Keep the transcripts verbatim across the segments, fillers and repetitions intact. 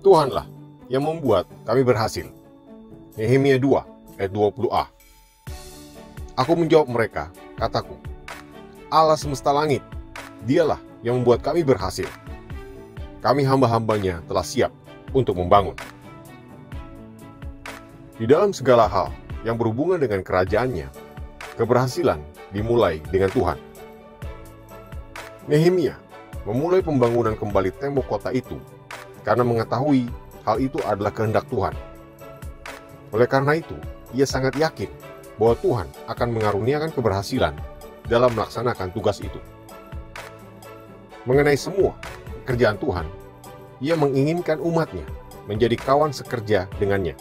Tuhanlah yang membuat kami berhasil. Nehemia dua ayat dua puluh a. Aku menjawab mereka, kataku, Allah semesta langit, dialah yang membuat kami berhasil. Kami hamba-hambanya telah siap untuk membangun. Di dalam segala hal yang berhubungan dengan kerajaannya, keberhasilan dimulai dengan Tuhan. Nehemia memulai pembangunan kembali tembok kota itu karena mengetahui hal itu adalah kehendak Tuhan. Oleh karena itu, ia sangat yakin bahwa Tuhan akan mengaruniakan keberhasilan dalam melaksanakan tugas itu. Mengenai semua pekerjaan Tuhan, ia menginginkan umatnya menjadi kawan sekerja dengannya.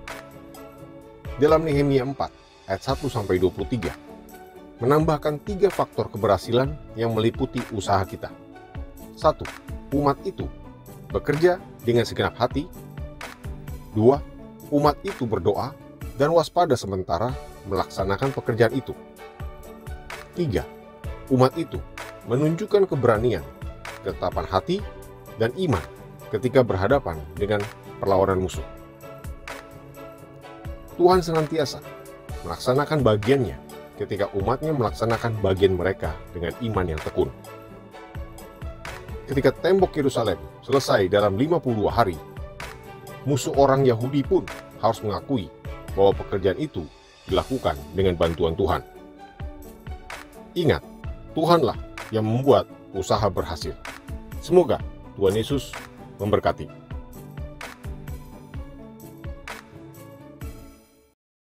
Dalam Nehemia empat ayat satu sampai dua puluh tiga, menambahkan tiga faktor keberhasilan yang meliputi usaha kita. Satu, umat itu bekerja dengan segenap hati. Dua, umat itu berdoa dan waspada sementara melaksanakan pekerjaan itu. Tiga, umat itu menunjukkan keberanian, ketetapan hati, dan iman ketika berhadapan dengan perlawanan musuh. Tuhan senantiasa melaksanakan bagiannya ketika umatnya melaksanakan bagian mereka dengan iman yang tekun. Ketika tembok Yerusalem selesai dalam lima puluh dua hari, musuh orang Yahudi pun harus mengakui bahwa pekerjaan itu dilakukan dengan bantuan Tuhan. Ingat, Tuhanlah yang membuat usaha berhasil. Semoga Tuhan Yesus memberkati.